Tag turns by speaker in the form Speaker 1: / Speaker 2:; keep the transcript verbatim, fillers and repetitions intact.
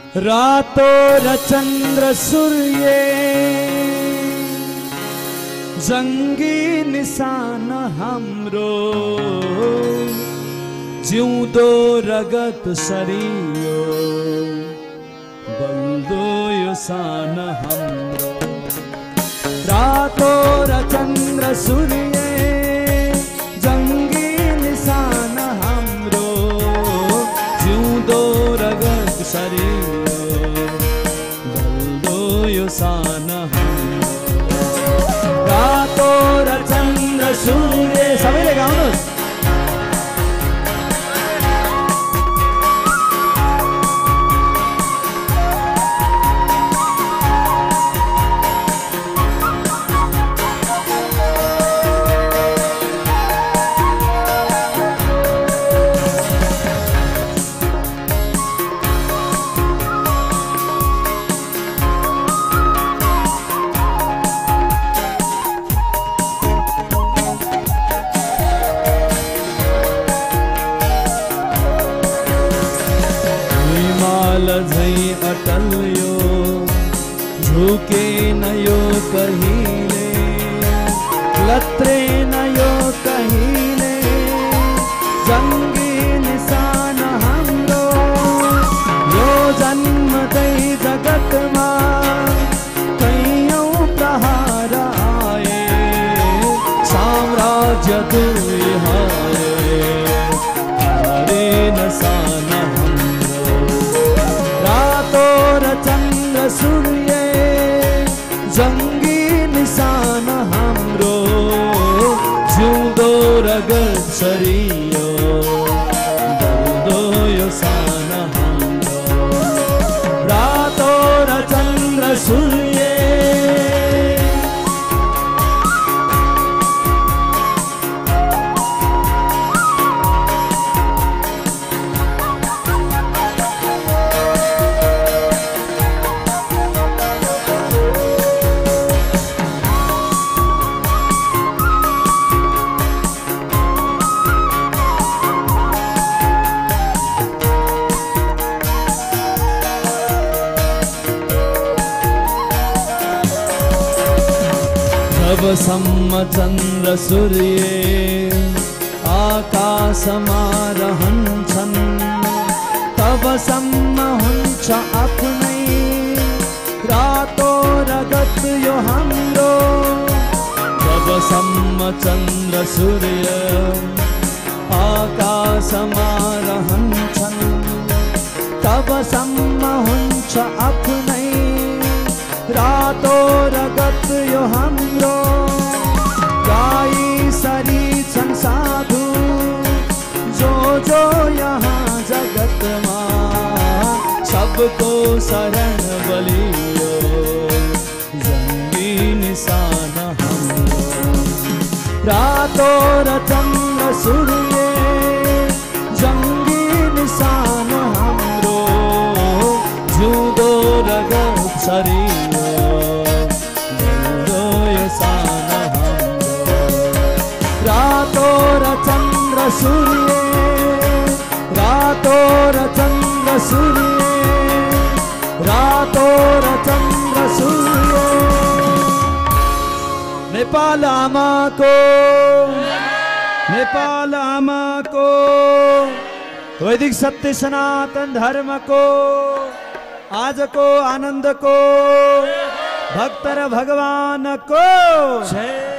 Speaker 1: रातो र चन्द्र सूर्य जङ्गी निशान हाम्रो जिउँदो रगत सरियो बल्दो यो सान हाम्रो। रातो र चन्द्र सूर्य जङ्गी निशान हाम्रो जिउँदो रगत सरियो बल्दो यो सान हाम्रो। रातो र चन्द्र सूर्य सबैले गाउनुहोस्। झै अटल यो झुके न यो कहिले लत्रे न यो कहिले जङ्गी निशान हाम्रो। यो जन्मदै जगतमा कैयौँ प्रहार आए साम्राज्य दुई हारे हारे नसान सूर्य जङ्गी निशान हाम्रो जिउँदो रगत सरियो बल्दो यो सान हाम्रो। रातो र चन्द्र सूर्य जबसम्म चन्द्र सूर्य आकाशमा रहन्छन् तबसम्म हुन्छ आफ्नै रातो रगत यो हाम्रो। जबसम्म चन्द्र सूर्य आकाशमा रहन्छन् तबसम्म हुन्छ आफ्नै रातो रगत यो हाम्रो। गाई सरी छन् साधु जो जो यहाँ जगतमा सबको शरण बलियो जङ्गी निशान हाम्रो। रातो र चन्द्र सूर्य जङ्गी निशान हाम्रो जिउँदो रगत सरियो बल्दो यो सान हाम्रो। रातो र चन्द्र सूर्य रातो र चन्द्र सूर्य रातो र चन्द्र सूर्य। नेपाल आमाको नेपाल आमाको वैदिक सत्य सनातन धर्मको आजको आनन्दको भक्त र भगवानको जय।